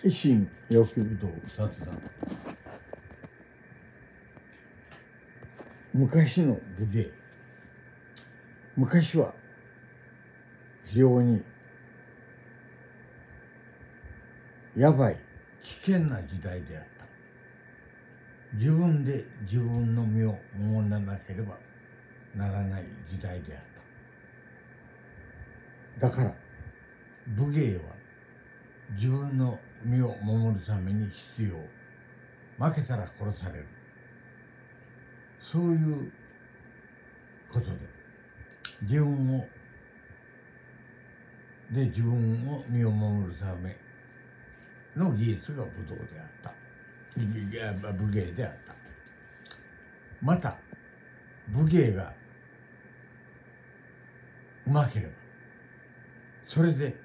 維新陽気武道雑談。昔の武芸。昔は非常にやばい危険な時代であった。自分で自分の身を守らなければならない時代であった。だから武芸は自分の身を守るために必要。負けたら殺される。そういうことで自分の身を守るための技術が武道であった。武芸であった。また武芸がうまければそれで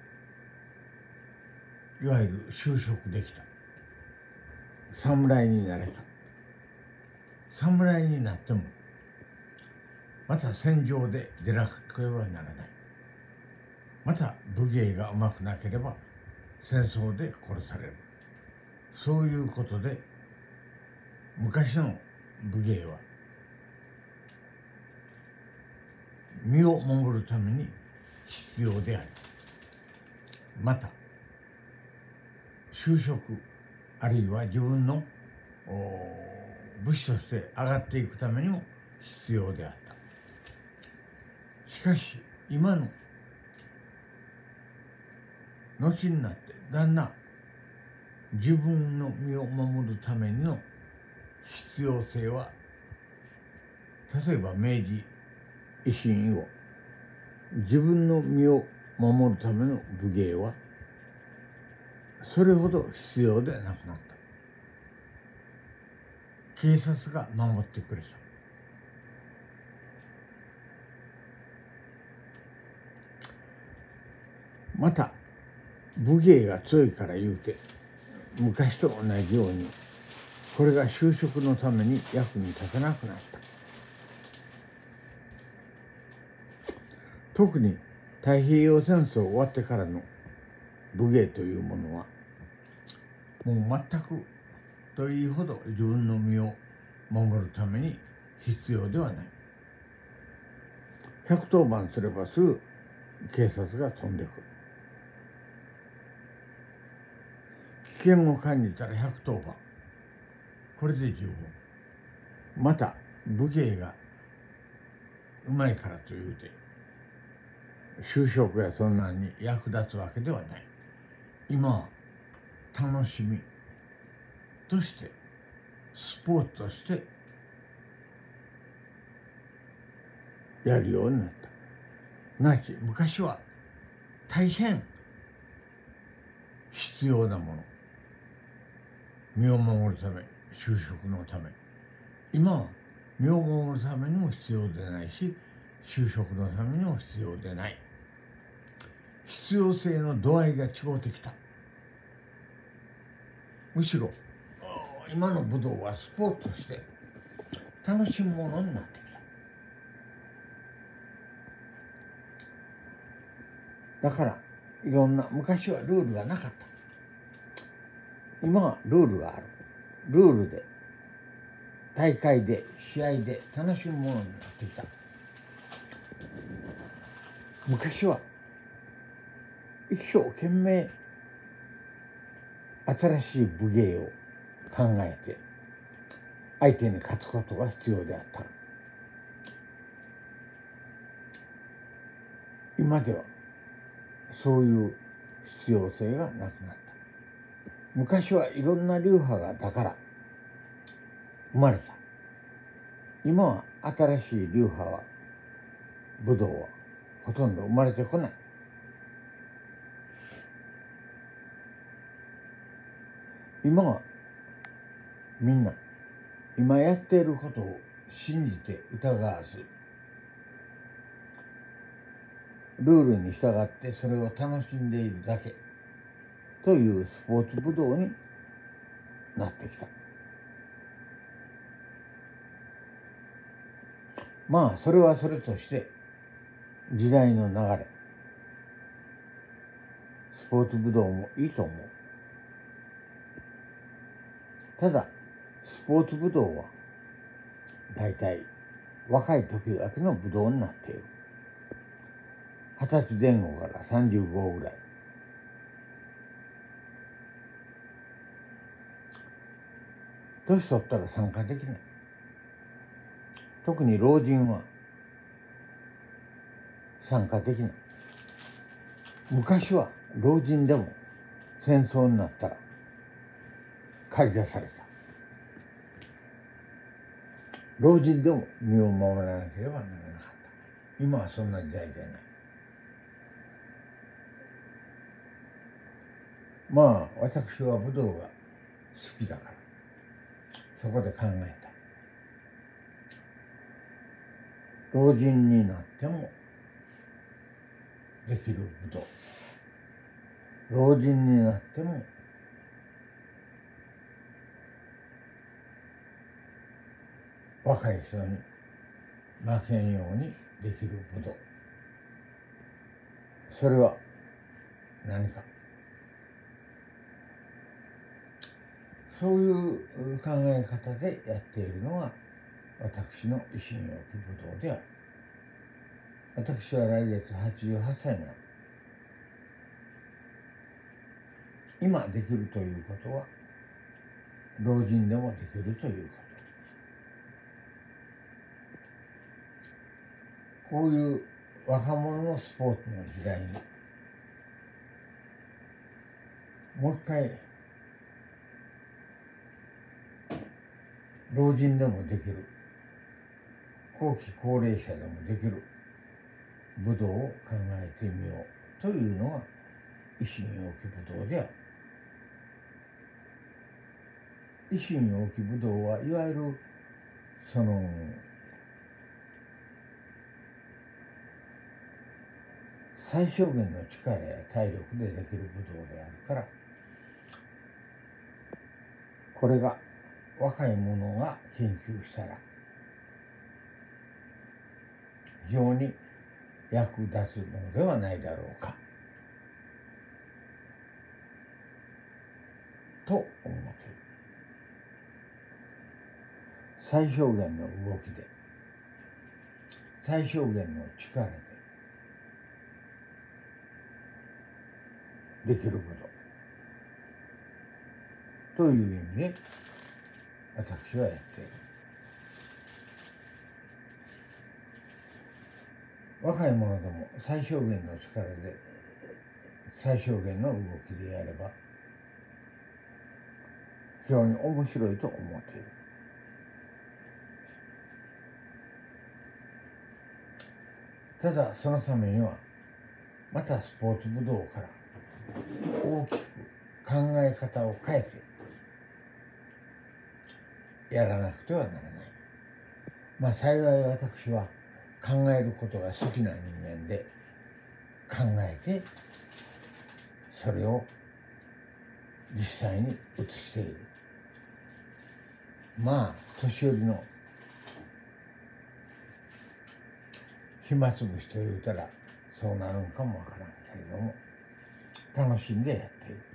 いわゆる就職できた。侍になれた。侍になってもまた戦場で出なければならない。また武芸がうまくなければ戦争で殺される。そういうことで昔の武芸は身を守るために必要であり、また就職あるいは自分の武士として上がっていくためにも必要であった。しかし今の後になってだんだん自分の身を守るための必要性は、例えば明治維新以後自分の身を守るための武芸はそれほど必要でなくなった。警察が守ってくれた。また武芸が強いから言うて昔と同じようにこれが就職のために役に立たなくなった。特に太平洋戦争終わってからの武芸というものはもう全くというほど自分の身を守るために必要ではない。110番すればすぐ警察が飛んでくる。危険を感じたら110番。これで十分。また武芸がうまいからというて就職やそんなに役立つわけではない。今は楽しみとしてスポーツとしてやるようになった。なち昔は大変必要なもの、身を守るため、就職のため。今は身を守るためにも必要でないし、就職のためにも必要でない。必要性の度合いが違ってきた。むしろ今の武道はスポーツとして楽しむものになってきた。だからいろんな、昔はルールがなかった。今はルールがある。ルールで大会で試合で楽しむものになってきた。昔は一生懸命新しい武芸を考えて相手に勝つことが必要であった。今ではそういう必要性がなくなった。昔はいろんな流派がだから生まれた。今は新しい流派は武道はほとんど生まれてこない。今はみんな今やっていることを信じて疑わずルールに従ってそれを楽しんでいるだけというスポーツ武道になってきた。まあそれはそれとして時代の流れ、スポーツ武道もいいと思う。 ただスポーツぶどうは大体若い時だけのぶどうになっている。20歳前後から35ぐらい。年取ったら参加できない。特に老人は参加できない。昔は老人でも戦争になったら駆り出された。老人でも身を守らなければならなかった。今はそんな時代じゃない。まあ私は武道が好きだからそこで考えた。老人になってもできる武道、老人になっても若い人に負けんようにできる武道、それは何か、そういう考え方でやっているのが私の維新よき武道である。私は来月88歳になる。今できるということは老人でもできるということ。こういう若者のスポーツの時代にもう一回老人でもできる、後期高齢者でもできる武道を考えてみようというのが維新よき武道である。維新よき武道はいわゆるその最小限の力や体力でできる武道であるから、これが若い者が研究したら非常に役立つものではないだろうかと思っている。最小限の動きで最小限の力でできることという意味で私はやっている。若い者でも最小限の力で最小限の動きでやれば非常に面白いと思っている。ただそのためにはまたスポーツ武道から大きく考え方を変えてやらなくてはならない。まあ幸い私は考えることが好きな人間で考えてそれを実際に移している。まあ年寄りの暇つぶしと言うたらそうなるんかもわからんけれども楽しんでやっている。